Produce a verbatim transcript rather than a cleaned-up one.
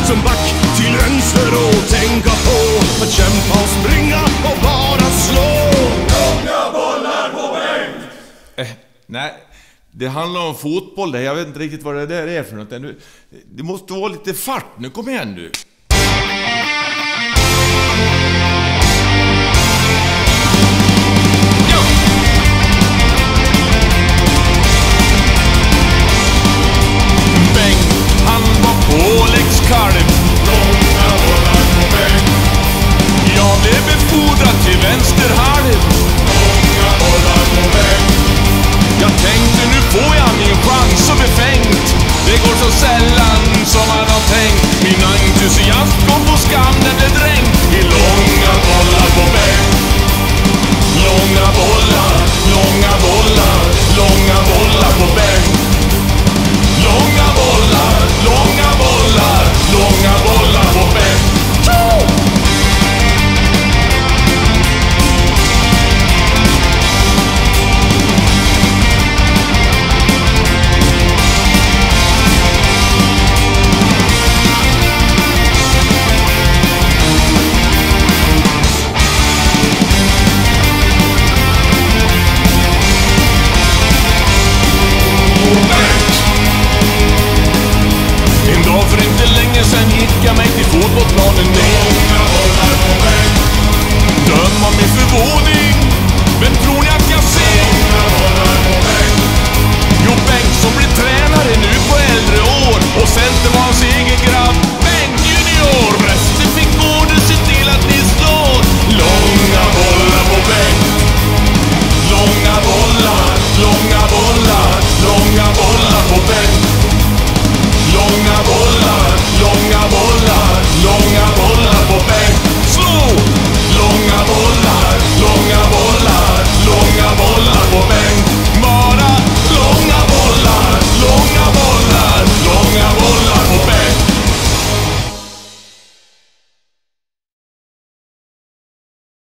som back till vänster och tänka på att kämpa och springa och bara slå. Långa bollar på bänk. Eh, nej, det handlar om fotboll där. Jag vet inte riktigt vad det där är för något. Du, det måste vara lite fart nu, kom igen nu.